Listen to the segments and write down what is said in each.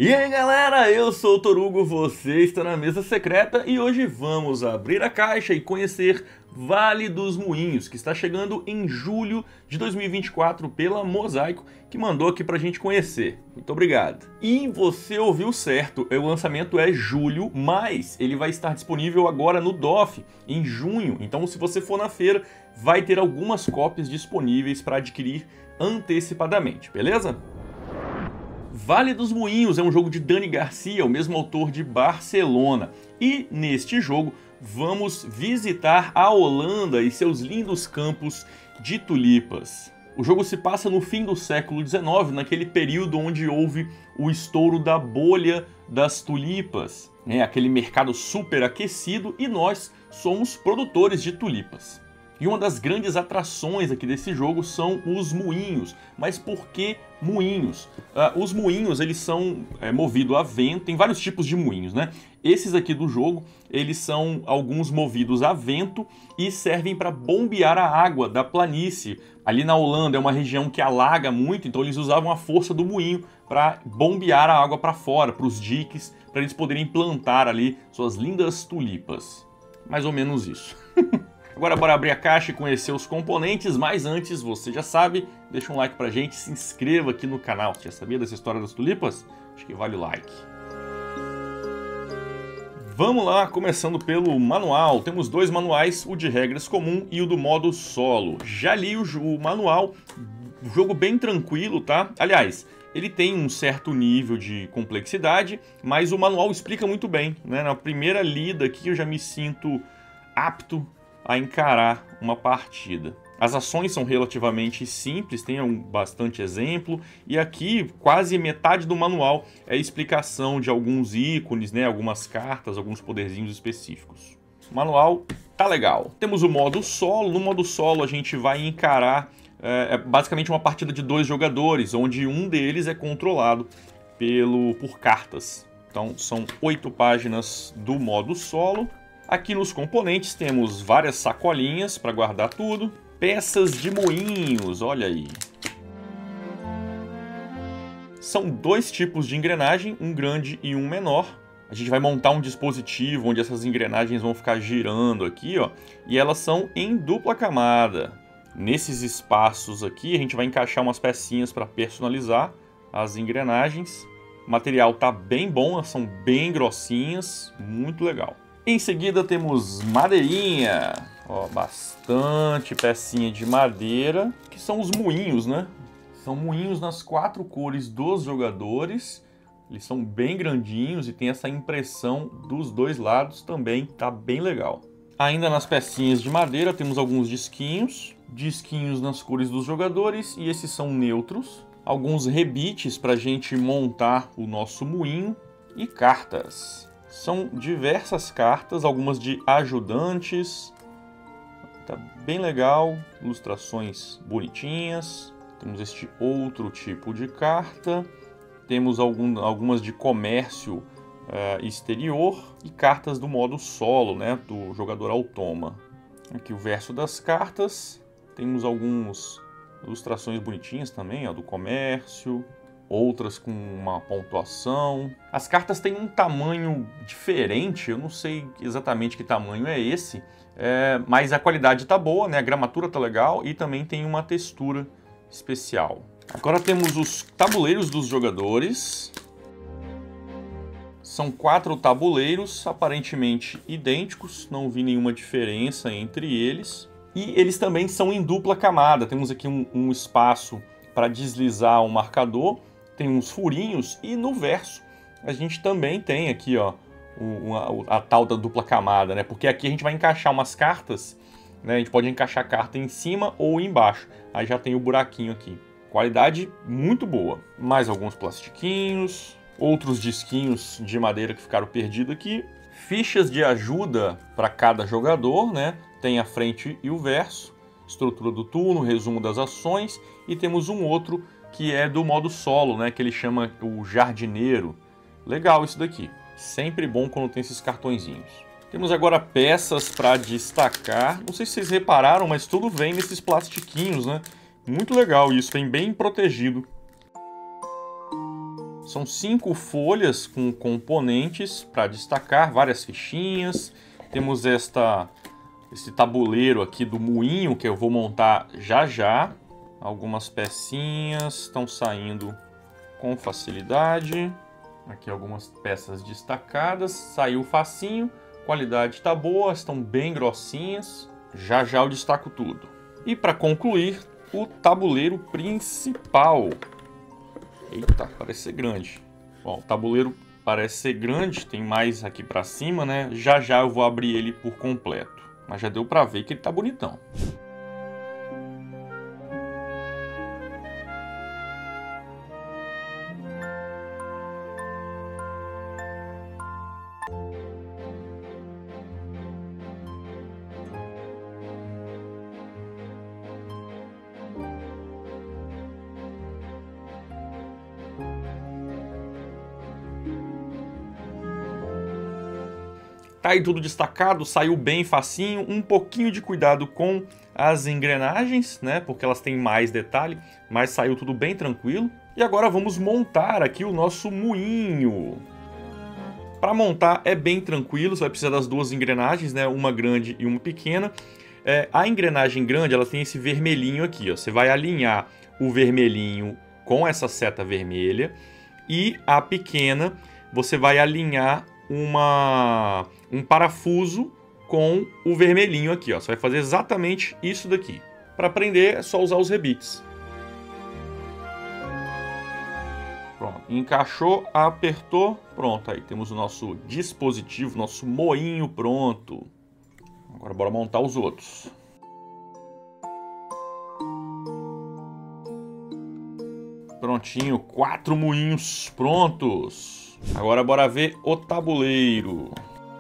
E aí galera, eu sou o Torugo, você está na mesa secreta e hoje vamos abrir a caixa e conhecer Vale dos Moinhos, que está chegando em julho de 2024 pela Mosaico, que mandou aqui pra gente conhecer. Muito obrigado. E você ouviu certo, o lançamento é julho, mas ele vai estar disponível agora no DOF, em junho. Então se você for na feira, vai ter algumas cópias disponíveis para adquirir antecipadamente, beleza? Vale dos Moinhos é um jogo de Dani Garcia, o mesmo autor de Barcelona. E neste jogo vamos visitar a Holanda e seus lindos campos de tulipas. O jogo se passa no fim do século XIX, naquele período onde houve o estouro da bolha das tulipas, aquele mercado super aquecido, e nós somos produtores de tulipas. E uma das grandes atrações aqui desse jogo são os moinhos. Mas por que moinhos? Os moinhos, eles são movidos a vento. Tem vários tipos de moinhos, né? Esses aqui do jogo, eles são alguns movidos a vento e servem para bombear a água da planície. Ali na Holanda é uma região que alaga muito, então eles usavam a força do moinho para bombear a água para fora, para os diques, para eles poderem plantar ali suas lindas tulipas. Mais ou menos isso. Agora bora abrir a caixa e conhecer os componentes, mas antes, você já sabe, deixa um like pra gente, se inscreva aqui no canal. Você já sabia dessa história das tulipas? Acho que vale o like. Vamos lá, começando pelo manual. Temos dois manuais, o de regras comum e o do modo solo. Já li o manual, jogo bem tranquilo, tá? Aliás, ele tem um certo nível de complexidade, mas o manual explica muito bem, né? Na primeira lida aqui eu já me sinto apto a encarar uma partida. As ações são relativamente simples, tem bastante exemplo, e aqui quase metade do manual é a explicação de alguns ícones, né, algumas cartas, alguns poderzinhos específicos. O manual tá legal. Temos o modo solo. No modo solo a gente vai encarar basicamente uma partida de 2 jogadores, onde um deles é controlado por cartas. Então são 8 páginas do modo solo. Aqui nos componentes temos várias sacolinhas para guardar tudo. Peças de moinhos, olha aí. São 2 tipos de engrenagem, um grande e um menor. A gente vai montar um dispositivo onde essas engrenagens vão ficar girando aqui, ó. E elas são em dupla camada. Nesses espaços aqui a gente vai encaixar umas pecinhas para personalizar as engrenagens. O material tá bem bom, elas são bem grossinhas, muito legal. Em seguida temos madeirinha, ó, bastante pecinha de madeira, que são os moinhos, né? São moinhos nas 4 cores dos jogadores, eles são bem grandinhos e tem essa impressão dos 2 lados também, tá bem legal. Ainda nas pecinhas de madeira temos alguns disquinhos nas cores dos jogadores, e esses são neutros. Alguns rebites para a gente montar o nosso moinho e cartas. São diversas cartas, algumas de ajudantes. Tá bem legal, ilustrações bonitinhas. Temos este outro tipo de carta. Temos algumas de comércio exterior e cartas do modo solo, né, do jogador automa. Aqui o verso das cartas. Temos algumas ilustrações bonitinhas também, ó, do comércio. Outras com uma pontuação. As cartas têm um tamanho diferente, eu não sei exatamente que tamanho é esse, mas a qualidade tá boa, né? A gramatura tá legal e também tem uma textura especial. Agora temos os tabuleiros dos jogadores. São 4 tabuleiros aparentemente idênticos, não vi nenhuma diferença entre eles. E eles também são em dupla camada, temos aqui um espaço para deslizar o marcador. Tem uns furinhos, e no verso a gente também tem aqui, ó, a tal da dupla camada, né? Porque aqui a gente vai encaixar umas cartas, né? A gente pode encaixar a carta em cima ou embaixo. Aí já tem o buraquinho aqui. Qualidade muito boa. Mais alguns plastiquinhos, outros disquinhos de madeira que ficaram perdidos aqui. Fichas de ajuda para cada jogador, né? Tem a frente e o verso. Estrutura do turno, resumo das ações, e temos um outro que é do modo solo, né, que ele chama o jardineiro. Legal isso daqui. Sempre bom quando tem esses cartõezinhos. Temos agora peças para destacar. Não sei se vocês repararam, mas tudo vem nesses plastiquinhos, né? Muito legal isso, vem bem protegido. São 5 folhas com componentes para destacar, várias fichinhas. Temos esse tabuleiro aqui do moinho que eu vou montar já já. Algumas pecinhas estão saindo com facilidade. Aqui algumas peças destacadas. Saiu facinho, qualidade está boa, estão bem grossinhas. Já já eu destaco tudo. E para concluir, o tabuleiro principal. Eita, parece ser grande. Bom, o tabuleiro parece ser grande, tem mais aqui para cima, né? Já já eu vou abrir ele por completo. Mas já deu para ver que ele tá bonitão. Tá aí tudo destacado, saiu bem facinho, um pouquinho de cuidado com as engrenagens, né? Porque elas têm mais detalhe, mas saiu tudo bem tranquilo. E agora vamos montar aqui o nosso moinho. Para montar é bem tranquilo, você vai precisar das duas engrenagens, né? Uma grande e uma pequena. A engrenagem grande, ela tem esse vermelhinho aqui, ó. Você vai alinhar o vermelhinho com essa seta vermelha e a pequena você vai alinhar um parafuso com o vermelhinho aqui, ó. Você vai fazer exatamente isso daqui. Para prender é só usar os rebites. Pronto, encaixou, apertou, pronto. Aí temos o nosso dispositivo, nosso moinho pronto. Agora bora montar os outros. Prontinho, 4 moinhos prontos. Agora bora ver o tabuleiro.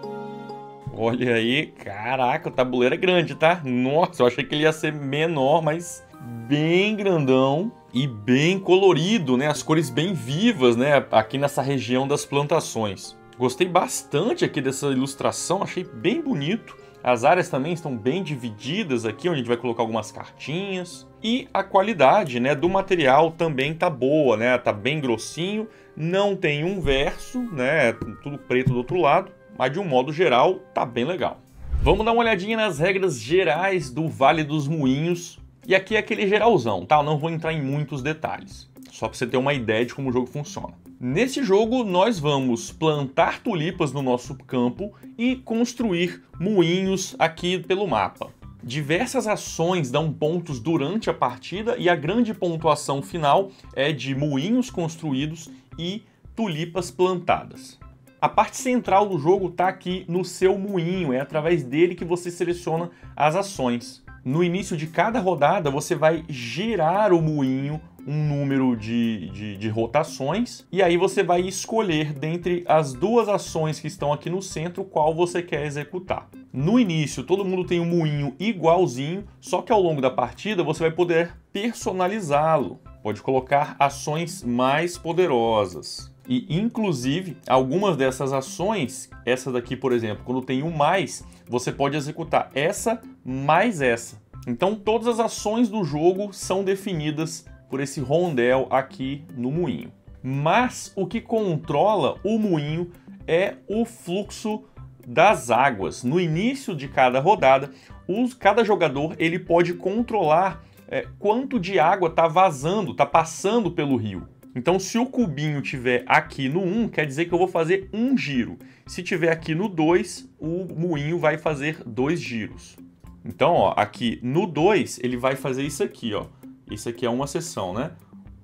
Olha aí, caraca, o tabuleiro é grande, tá? Nossa, eu achei que ele ia ser menor, mas bem grandão e bem colorido, né? As cores bem vivas, né? Aqui nessa região das plantações. Gostei bastante aqui dessa ilustração, achei bem bonito. As áreas também estão bem divididas aqui, onde a gente vai colocar algumas cartinhas. E a qualidade, né, do material também tá boa, né? Tá bem grossinho, não tem um verso, né? Tudo preto do outro lado, mas de um modo geral tá bem legal. Vamos dar uma olhadinha nas regras gerais do Vale dos Moinhos. E aqui é aquele geralzão, tá? Eu não vou entrar em muitos detalhes, só para você ter uma ideia de como o jogo funciona. Nesse jogo, nós vamos plantar tulipas no nosso campo e construir moinhos aqui pelo mapa. Diversas ações dão pontos durante a partida e a grande pontuação final é de moinhos construídos e tulipas plantadas. A parte central do jogo está aqui no seu moinho, é através dele que você seleciona as ações. No início de cada rodada, você vai girar o moinho um número de rotações e aí você vai escolher dentre as duas ações que estão aqui no centro qual você quer executar. No início, todo mundo tem um moinho igualzinho, só que ao longo da partida você vai poder personalizá-lo. Pode colocar ações mais poderosas. E, inclusive, algumas dessas ações, essa daqui, por exemplo, quando tem um mais, você pode executar essa mais essa. Então, todas as ações do jogo são definidas por esse rondel aqui no moinho. Mas o que controla o moinho é o fluxo das águas. No início de cada rodada, cada jogador ele pode controlar quanto de água está vazando, está passando pelo rio. Então, se o cubinho tiver aqui no 1, quer dizer que eu vou fazer um giro. Se tiver aqui no 2, o moinho vai fazer 2 giros. Então, ó, aqui no 2, ele vai fazer isso aqui, ó. Isso aqui é uma seção, né?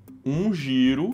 1 giro,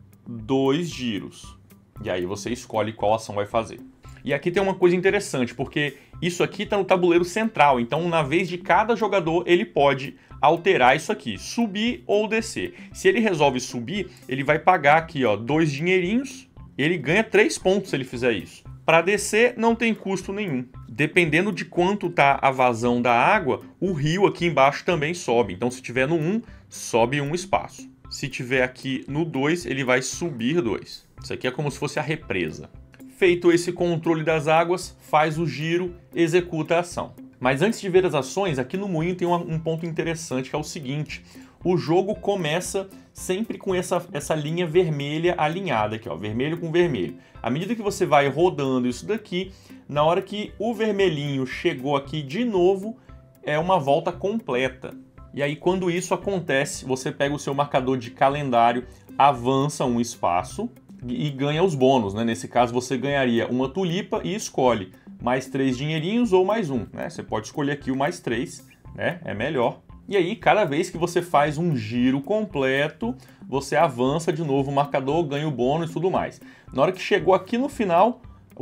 2 giros. E aí você escolhe qual ação vai fazer. E aqui tem uma coisa interessante, porque isso aqui está no tabuleiro central. Então, na vez de cada jogador, ele pode alterar isso aqui, subir ou descer. Se ele resolve subir, ele vai pagar aqui, ó, 2 dinheirinhos. E ele ganha 3 pontos se ele fizer isso. Para descer, não tem custo nenhum. Dependendo de quanto tá a vazão da água, o rio aqui embaixo também sobe. Então, se tiver no 1, sobe 1 espaço. Se tiver aqui no 2, ele vai subir 2. Isso aqui é como se fosse a represa. Feito esse controle das águas, faz o giro, executa a ação. Mas antes de ver as ações, aqui no moinho tem um ponto interessante, que é o seguinte. O jogo começa sempre com essa linha vermelha alinhada aqui, ó, vermelho com vermelho. À medida que você vai rodando isso daqui, na hora que o vermelhinho chegou aqui de novo, é uma volta completa. E aí, quando isso acontece, você pega o seu marcador de calendário, avança um espaço e ganha os bônus, né? Nesse caso, você ganharia uma tulipa e escolhe mais 3 dinheirinhos ou mais um, né? Você pode escolher aqui o mais 3, né? É melhor. E aí, cada vez que você faz um giro completo, você avança de novo o marcador, ganha o bônus e tudo mais. Na hora que chegou aqui no final,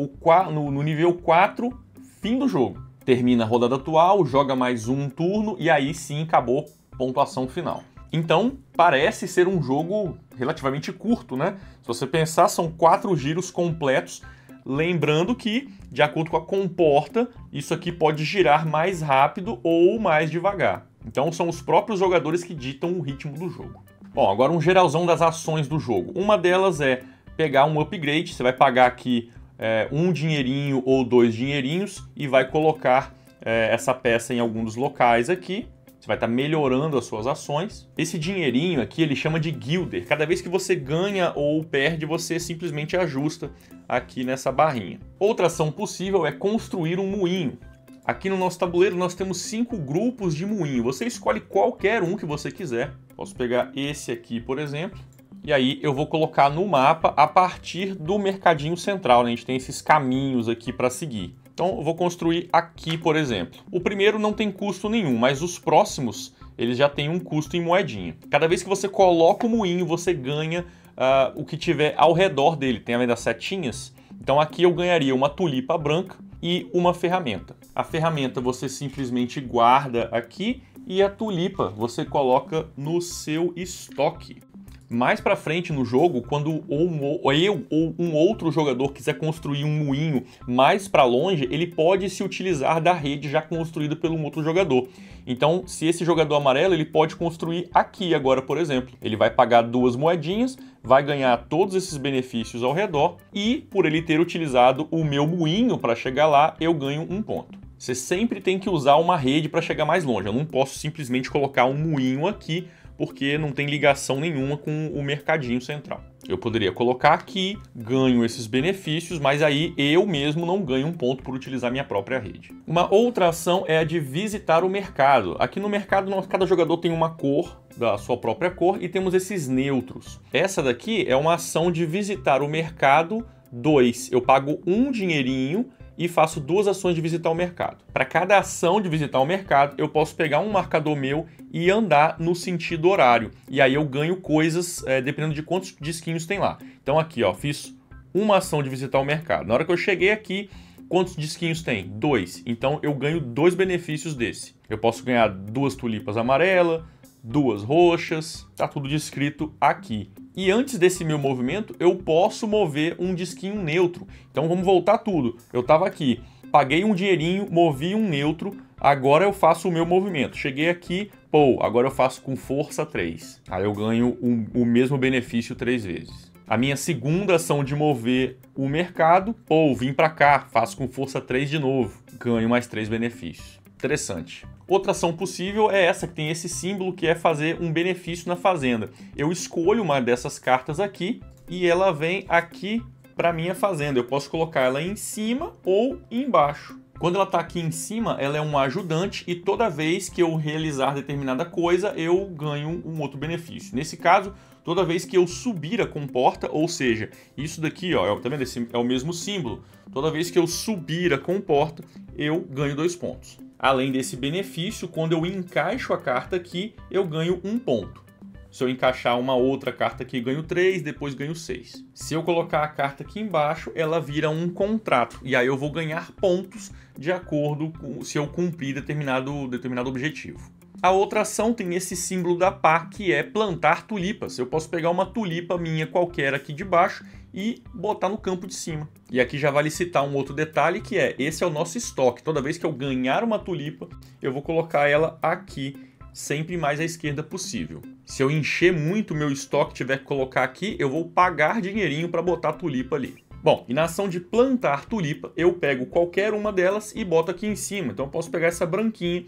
no nível 4, fim do jogo. Termina a rodada atual, joga mais um turno e aí sim acabou a pontuação final. Então, parece ser um jogo relativamente curto, né? Se você pensar, são 4 giros completos. Lembrando que, de acordo com a comporta, isso aqui pode girar mais rápido ou mais devagar. Então, são os próprios jogadores que ditam o ritmo do jogo. Bom, agora um geralzão das ações do jogo. Uma delas é pegar um upgrade. Você vai pagar aqui um dinheirinho ou 2 dinheirinhos e vai colocar essa peça em algum dos locais aqui. Você vai estar melhorando as suas ações. Esse dinheirinho aqui ele chama de guilder. Cada vez que você ganha ou perde, você simplesmente ajusta aqui nessa barrinha. Outra ação possível é construir um moinho. Aqui no nosso tabuleiro nós temos 5 grupos de moinho. Você escolhe qualquer um que você quiser. Posso pegar esse aqui, por exemplo. E aí eu vou colocar no mapa a partir do mercadinho central, né? A gente tem esses caminhos aqui para seguir. Então eu vou construir aqui, por exemplo. O primeiro não tem custo nenhum, mas os próximos eles já têm um custo em moedinha. Cada vez que você coloca o moinho, você ganha o que tiver ao redor dele. Tem além das setinhas. Então aqui eu ganharia uma tulipa branca e uma ferramenta. A ferramenta você simplesmente guarda aqui e a tulipa você coloca no seu estoque. Mais pra frente no jogo, quando eu ou um outro jogador quiser construir um moinho mais para longe, ele pode se utilizar da rede já construída pelo outro jogador. Então, se esse jogador amarelo, ele pode construir aqui agora, por exemplo. Ele vai pagar 2 moedinhas, vai ganhar todos esses benefícios ao redor e, por ele ter utilizado o meu moinho para chegar lá, eu ganho 1 ponto. Você sempre tem que usar uma rede para chegar mais longe. Eu não posso simplesmente colocar um moinho aqui, porque não tem ligação nenhuma com o mercadinho central. Eu poderia colocar aqui, ganho esses benefícios, mas aí eu mesmo não ganho 1 ponto por utilizar minha própria rede. Uma outra ação é a de visitar o mercado. Aqui no mercado, cada jogador tem uma cor, da sua própria cor, e temos esses neutros. Essa daqui é uma ação de visitar o mercado 2. Eu pago 1 dinheirinho e faço 2 ações de visitar o mercado. Para cada ação de visitar o mercado, eu posso pegar um marcador meu e andar no sentido horário. E aí eu ganho coisas dependendo de quantos disquinhos tem lá. Então aqui, ó, fiz uma ação de visitar o mercado. Na hora que eu cheguei aqui, quantos disquinhos tem? 2. Então eu ganho 2 benefícios desse. Eu posso ganhar 2 tulipas amarelas, 2 roxas, tá tudo descrito aqui. E antes desse meu movimento, eu posso mover um disquinho neutro. Então vamos voltar tudo. Eu estava aqui, paguei um dinheirinho, movi um neutro, agora eu faço o meu movimento. Cheguei aqui, pô, agora eu faço com força 3. Aí eu ganho o mesmo benefício 3 vezes. A minha segunda ação de mover o mercado, pô, vim para cá, faço com força 3 de novo, ganho mais 3 benefícios. Interessante. Outra ação possível é essa, que tem esse símbolo, que é fazer um benefício na fazenda. Eu escolho uma dessas cartas aqui e ela vem aqui para minha fazenda. Eu posso colocar ela em cima ou embaixo. Quando ela está aqui em cima, ela é um ajudante e toda vez que eu realizar determinada coisa, eu ganho um outro benefício. Nesse caso, toda vez que eu subir a comporta, ou seja, isso daqui, ó, tá vendo? Esse é o mesmo símbolo. Toda vez que eu subir a comporta, eu ganho 2 pontos. Além desse benefício, quando eu encaixo a carta aqui, eu ganho 1 ponto. Se eu encaixar uma outra carta aqui, ganho 3, depois ganho 6. Se eu colocar a carta aqui embaixo, ela vira um contrato. E aí eu vou ganhar pontos de acordo com se eu cumprir determinado objetivo. A outra ação tem esse símbolo da pá, que é plantar tulipas. Eu posso pegar uma tulipa minha qualquer aqui de baixo e botar no campo de cima. E aqui já vale citar um outro detalhe, que é, esse é o nosso estoque. Toda vez que eu ganhar uma tulipa, eu vou colocar ela aqui, sempre mais à esquerda possível. Se eu encher muito o meu estoque e tiver que colocar aqui, eu vou pagar dinheirinho para botar a tulipa ali. Bom, e na ação de plantar tulipa, eu pego qualquer uma delas e boto aqui em cima. Então eu posso pegar essa branquinha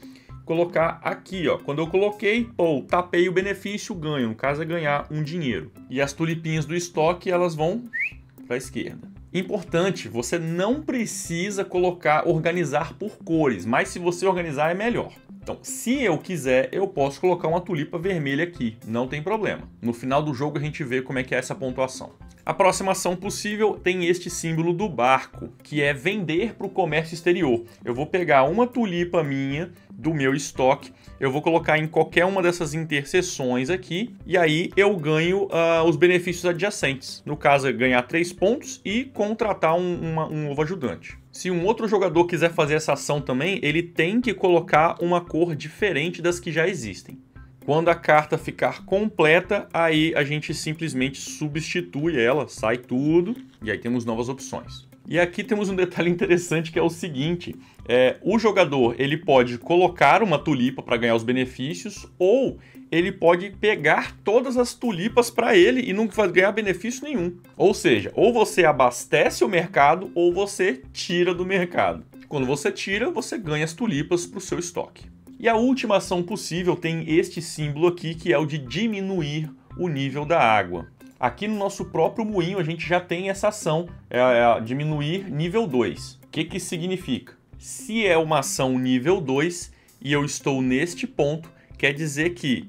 colocar aqui, ó. Quando eu coloquei, pô, tapei o benefício, ganho. No caso é ganhar um dinheiro. E as tulipinhas do estoque, elas vão para a esquerda. Importante, você não precisa organizar por cores, mas se você organizar é melhor. Então, se eu quiser, eu posso colocar uma tulipa vermelha aqui, não tem problema. No final do jogo a gente vê como é que é essa pontuação. A próxima ação possível tem este símbolo do barco, que é vender para o comércio exterior. Eu vou pegar uma tulipa minha do meu estoque, eu vou colocar em qualquer uma dessas interseções aqui, e aí eu ganho os benefícios adjacentes. No caso, é ganhar 3 pontos e contratar um novo ajudante. Se um outro jogador quiser fazer essa ação também, ele tem que colocar uma cor diferente das que já existem. Quando a carta ficar completa, aí a gente simplesmente substitui ela, sai tudo, e aí temos novas opções. E aqui temos um detalhe interessante que é o seguinte, o jogador ele pode colocar uma tulipa para ganhar os benefícios, ou ele pode pegar todas as tulipas para ele e não vai ganhar benefício nenhum. Ou seja, ou você abastece o mercado, ou você tira do mercado. Quando você tira, você ganha as tulipas para o seu estoque. E a última ação possível tem este símbolo aqui, que é o de diminuir o nível da água. Aqui no nosso próprio moinho a gente já tem essa ação, diminuir nível 2. O que isso significa? Se é uma ação nível 2 e eu estou neste ponto, quer dizer que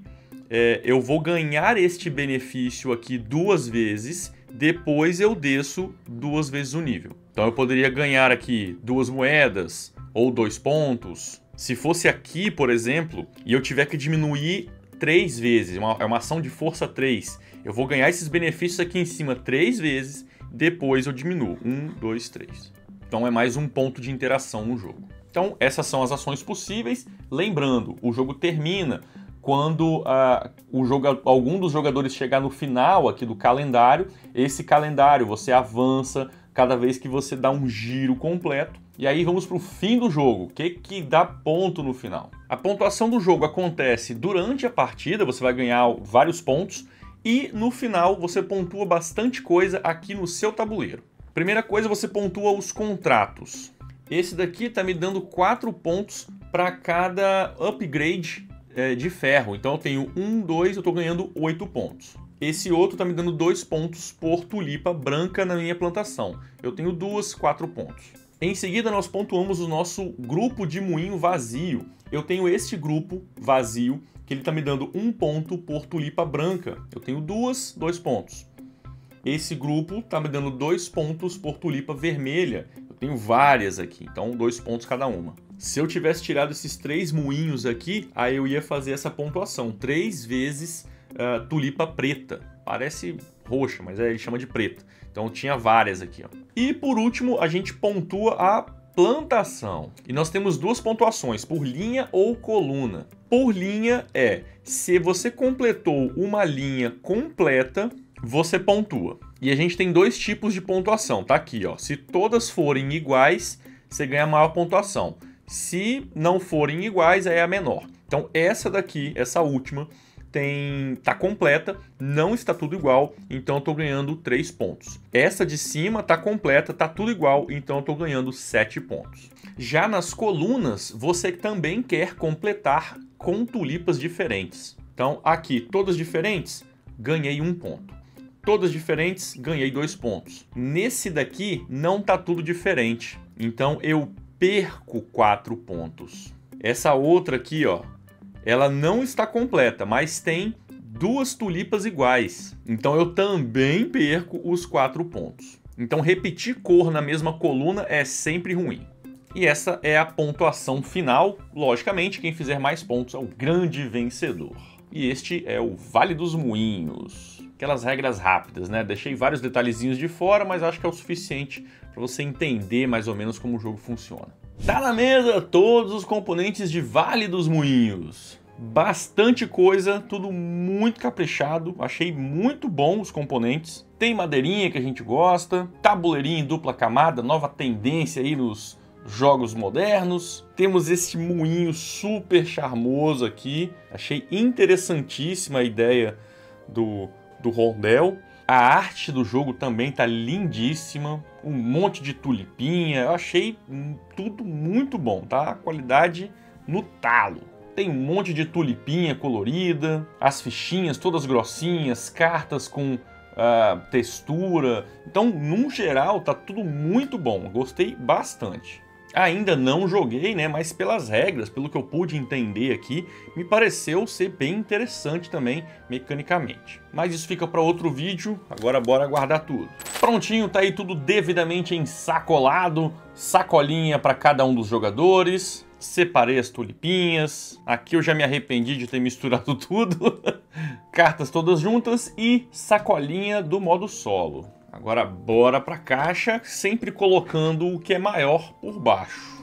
eu vou ganhar este benefício aqui 2 vezes, depois eu desço 2 vezes o nível. Então eu poderia ganhar aqui 2 moedas ou 2 pontos. Se fosse aqui, por exemplo, e eu tiver que diminuir 3 vezes, é uma ação de força 3, eu vou ganhar esses benefícios aqui em cima 3 vezes, depois eu diminuo. 1, 2, 3. Então é mais um ponto de interação no jogo. Então essas são as ações possíveis. Lembrando, o jogo termina quando algum dos jogadores chegar no final aqui do calendário. Esse calendário você avança cada vez que você dá um giro completo. E aí vamos para o fim do jogo. O que dá ponto no final? A pontuação do jogo acontece durante a partida, você vai ganhar vários pontos. E no final você pontua bastante coisa aqui no seu tabuleiro. Primeira coisa, você pontua os contratos. Esse daqui está me dando 4 pontos para cada upgrade de ferro. Então eu tenho 1, 2, eu estou ganhando 8 pontos. Esse outro está me dando 2 pontos por tulipa branca na minha plantação. Eu tenho 2, 4 pontos. Em seguida, nós pontuamos o nosso grupo de moinho vazio. Eu tenho este grupo vazio, que ele está me dando 1 ponto por tulipa branca. Eu tenho 2 pontos. Esse grupo está me dando 2 pontos por tulipa vermelha. Eu tenho várias aqui, então 2 pontos cada uma. Se eu tivesse tirado esses 3 moinhos aqui, aí eu ia fazer essa pontuação. 3 vezes tulipa preta. Parece roxa, mas ele chama de preta. Então tinha várias aqui, ó. E por último, a gente pontua a plantação. E nós temos 2 pontuações, por linha ou coluna. Por linha se você completou uma linha completa, você pontua. E a gente tem 2 tipos de pontuação, tá aqui, ó. Se todas forem iguais, você ganha a maior pontuação. Se não forem iguais, aí é a menor. Então essa daqui, essa última, tá completa, não está tudo igual, então eu estou ganhando 3 pontos. Essa de cima está completa, está tudo igual, então eu estou ganhando 7 pontos. Já nas colunas, você também quer completar com tulipas diferentes. Então aqui, todas diferentes, ganhei 1 ponto. Todas diferentes, ganhei 2 pontos. Nesse daqui, não está tudo diferente, então eu perco 4 pontos. Essa outra aqui, ó, ela não está completa, mas tem 2 tulipas iguais. Então eu também perco os 4 pontos. Então repetir cor na mesma coluna é sempre ruim. E essa é a pontuação final. Logicamente, quem fizer mais pontos é o grande vencedor. E este é o Vale dos Moinhos. Aquelas regras rápidas, né? Deixei vários detalhezinhos de fora, mas acho que é o suficiente para você entender mais ou menos como o jogo funciona. Tá na mesa todos os componentes de Vale dos Moinhos. Bastante coisa, tudo muito caprichado. Achei muito bom os componentes. Tem madeirinha que a gente gosta, tabuleirinho em dupla camada, nova tendência aí nos jogos modernos. Temos esse moinho super charmoso aqui. Achei interessantíssima a ideia do rondel. A arte do jogo também tá lindíssima, um monte de tulipinha, eu achei tudo muito bom, tá? Qualidade no talo. Tem um monte de tulipinha colorida, as fichinhas todas grossinhas, cartas com textura. Então, num geral, tá tudo muito bom. Gostei bastante. Ainda não joguei, né, mas pelas regras, pelo que eu pude entender aqui, me pareceu ser bem interessante também, mecanicamente. Mas isso fica para outro vídeo, agora bora guardar tudo. Prontinho, tá aí tudo devidamente ensacolado, sacolinha para cada um dos jogadores. Separei as tulipinhas, aqui eu já me arrependi de ter misturado tudo. Cartas todas juntas e sacolinha do modo solo. Agora bora pra caixa, sempre colocando o que é maior por baixo.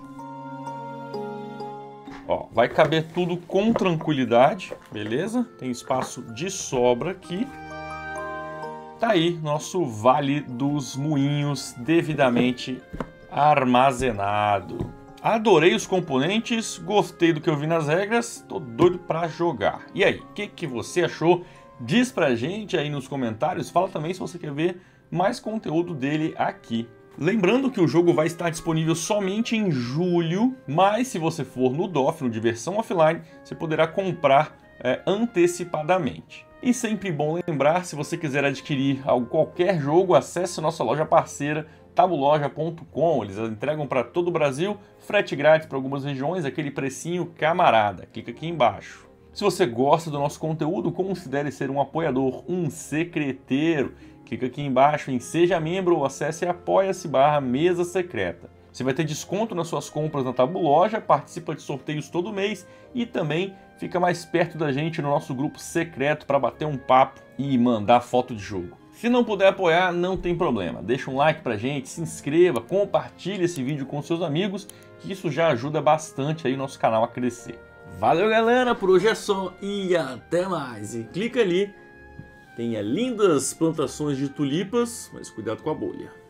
Ó, vai caber tudo com tranquilidade, beleza? Tem espaço de sobra aqui. Tá aí nosso Vale dos Moinhos devidamente armazenado. Adorei os componentes, gostei do que eu vi nas regras, tô doido pra jogar. E aí, o que você achou? Diz pra gente aí nos comentários, fala também se você quer ver mais conteúdo dele aqui. Lembrando que o jogo vai estar disponível somente em julho, mas se você for no DOF, no Diversão Offline, você poderá comprar antecipadamente. E sempre bom lembrar, se você quiser adquirir qualquer jogo, acesse nossa loja parceira, tabuloja.com. Eles entregam para todo o Brasil, frete grátis para algumas regiões, aquele precinho camarada. Clica aqui embaixo. Se você gosta do nosso conteúdo, considere ser um apoiador, um secreteiro. Clica aqui embaixo em Seja Membro ou acesse apoia-se/mesa secreta. Você vai ter desconto nas suas compras na Tabuloja, participa de sorteios todo mês e também fica mais perto da gente no nosso grupo secreto para bater um papo e mandar foto de jogo. Se não puder apoiar, não tem problema. Deixa um like pra gente, se inscreva, compartilhe esse vídeo com seus amigos, que isso já ajuda bastante aí o nosso canal a crescer. Valeu, galera, por hoje é só e até mais. E clica ali, tem lindas plantações de tulipas, mas cuidado com a bolha.